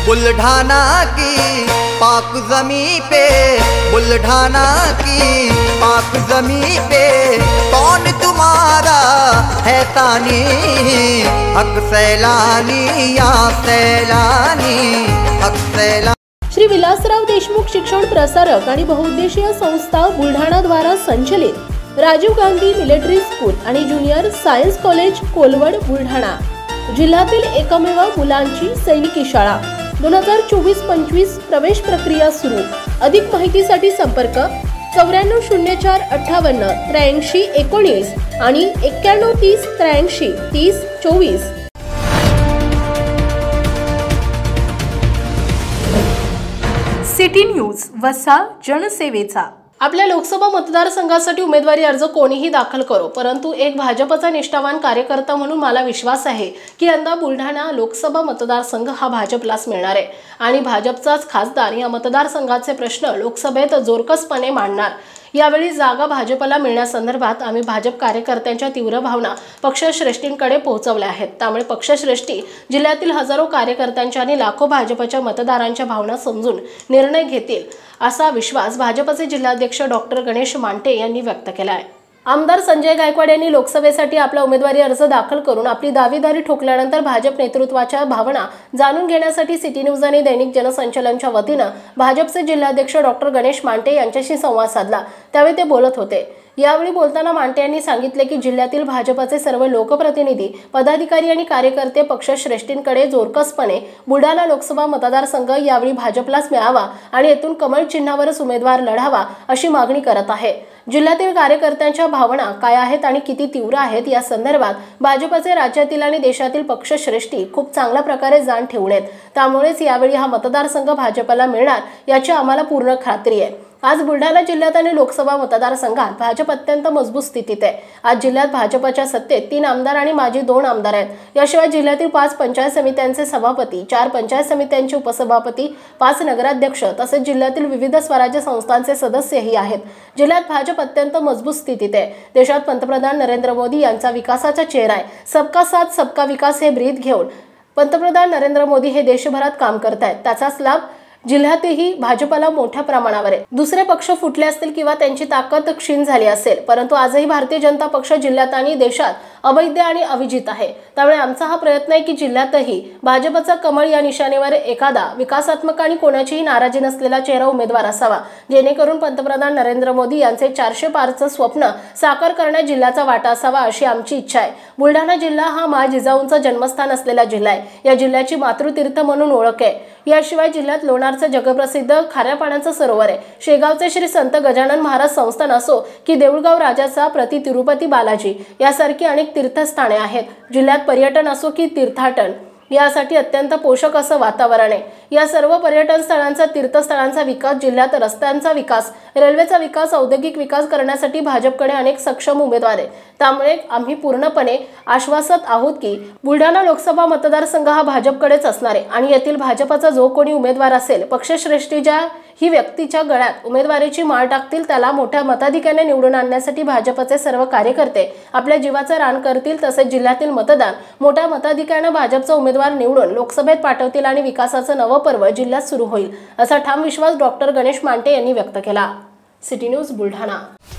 बुल्ढाना की पाक ज़मीं पे, बुल्ढाना की पाक ज़मीं पे कौन तुम्हारा है तानी, हक सैलानी या सैलानी, हक सैलानी। श्री विलासराव देशमुख शिक्षण प्रसारक आणि बहुउद्देशीय संस्था बुलढाणा द्वारा संचलित राजीव गांधी मिलिटरी स्कूल आणि junior science college Kolwad Buldhana जिल्ह्यातील एकमेव मुलांची सैनिकी शाळा 2024-25 प्रवेश प्रक्रिया सुरू। अधिक माहितीसाठी संपर्क 940458 83 19 आणि 9130 83 30 24। सिटी न्यूज वसा जनसेवेचा। आपल्या लोकसभा मतदारसंघासाठी उमेदवारी अर्ज कोणीही दाखल करो, परंतु एक भाजपचा निष्ठावान कार्यकर्ता म्हणून मला विश्वास आहे की यंदा बुलढाणा लोकसभा मतदारसंघ हा भाजपलाच मिळणार आहे आणि भाजपचाच खासदार या मतदारसंघाचे प्रश्न लोकसभेत जोरकसपणे मांडणार। यावेळी जागा भाजपला मिळण्यासंदर्भात आम्ही भाजप कार्यकर्त्यांच्या तीव्र भावना पक्षश्रेष्ठींकडे पोहोचवल्या आहेत। त्यामुळे पक्षश्रेष्ठी जिल्ह्यातील हजारो कार्यकर्त्यांच्या आणि लाखो भाजपच्या मतदारांच्या भावना समजून निर्णय घेतील असा विश्वास भाजपचे जिल्हाध्यक्ष डॉक्टर गणेश मांटे यांनी व्यक्त केला आहे। आमदार संजय गायकवाड यांनी लोकसभेसाठी आपला उमेदवारी अर्ज दाखल करून आपली दावेदारी ठोकल्यानंतर भाजप नेतृत्वाच्या भावना जाणून घेण्यासाठी सिटी न्यूज आणि दैनिक जनसंचालनच्या वतीने भाजपचे जिल्हाध्यक्ष डॉक्टर गणेश मांटे यांच्याशी संवाद साधला। त्यावेळी ते बोलत होते। यावेळी बोलताना मांटे यांनी सांगितले की जिल्ह्यातील भाजपचे सर्व लोकप्रतिनिधी, पदाधिकारी आणि कार्यकर्ते पक्षश्रेष्ठींकडे जोरकसपणे बुलढाणा लोकसभा मतदारसंघ यावेळी भाजपलाच मिळावा आणि येथून कमळ चिन्हावरच उमेदवार लढावा अशी मागणी करत आहे। जिल्ह्यातील कार्यकर्त्यांच्या भावना काय आहेत आणि किती तीव्र आहेत या संदर्भात भाजपचे राज्यातील आणि देशातील पक्षश्रेष्ठी खूप चांगल्या प्रकारे जाण ठेवून आहेत। त्यामुळेच यावेळी हा मतदारसंघ भाजपला मिळणार याची आम्हाला पूर्ण खात्री आहे। आज बुलढाणा जिल्ह्यात आणि लोकसभा मतदारसंघात भाजप अत्यंत मजबूत स्थितीत आहे। आज जिल्ह्यात भाजपच्या सत्तेत 3 आमदार आणि माजी 2 आमदार आहेत। याशिवाय जिल्ह्यातील 5 पंचायत समित्यांचे सभापती, 4 पंचायत समित्यांचे उपसभापती, 5 नगराध्यक्ष तसेच जिल्ह्यातील विविध स्वराज्य संस्थांचे सदस्यही आहेत। जिल्ह्यात भाजप अत्यंत मजबूत स्थितीत आहे। देशात पंतप्रधान नरेंद्र मोदी यांचा विकासाचा चेहरा आहे। सबका साथ सबका विकास हे ब्रीद घेऊन पंतप्रधान नरेंद्र मोदी हे देशभरात काम करत आहेत। त्याचाच लाभ जिल्ह्यातही भाजपला मोठ्या प्रमाणावर आहे। दुसरे पक्ष फुटले असतील किंवा त्यांची ताकद क्षीण झाली असेल, परंतु आजही भारतीय जनता पक्ष जिल्ह्यात आणि देशात अवैध आणि अविजित आहे। त्यामुळे आमचा हा प्रयत्न आहे की जिल्ह्यातही भाजपचा कमळ या निशाणीवर एखादा विकासात्मक आणि कोणाचीही नाराजी नसलेला चेहरा उमेदवार असावा, जेणेकरून पंतप्रधान नरेंद्र मोदी यांचे 400 पारचं स्वप्न साकार करण्यात जिल्ह्याचा वाटा असावा अशी आमची इच्छा आहे। बुलढाणा जिल्हा हा माँ जिजाऊंचं जन्मस्थान असलेला जिल्हा आहे। या जिल्ह्याची मातृतीर्थ म्हणून ओळख आहे। याशिवाय जिल्ह्यात लोणारचं जगप्रसिद्ध खाऱ्या पाण्याचं सरोवर आहे। शेगावचे श्री संत गजानन महाराज संस्थान असो की देऊळगाव राजाचा प्रति तिरुपती बालाजी यासारखी अनेक तीर्थस्थाने आहेत। जिल्ह्यात पर्यटन असो की तीर्थाटन यासाठी अत्यंत पोषक असं वातावरण आहे। या सर्व पर्यटन स्थळांचा, तीर्थस्थळांचा विकास, जिल्ह्यात रस्त्यांचा विकास, रेल्वेचा विकास, औद्योगिक विकास करण्यासाठी भाजपकडे अनेक सक्षम उमेदवार आहेत। त्यामुळे आम्ही पूर्णपणे आश्वासत आहोत की बुलढाणा लोकसभा मतदारसंघ हा भाजपकडेच असणार आहे आणि येथील भाजपचा जो कोणी उमेदवार असेल, पक्षश्रेष्ठी ज्या ही व्यक्तीच्या गळ्यात उमेदवारीची माळ टाकतील त्याला मोठ्या मताधिक्याने निवडून आणण्यासाठी भाजपचे सर्व कार्यकर्ते आपल्या जीवाचं रान करतील। तसेच जिल्ह्यातील मतदान मोठ्या मताधिक्याने भाजपचा उमेदवार निवडून लोकसभेत पाठवतील आणि विकासाचं नवं पर्व जिल्ह्यात सुरू होईल असा ठाम विश्वास डॉक्टर गणेश मांटे यांनी व्यक्त केला। City news Buldhana.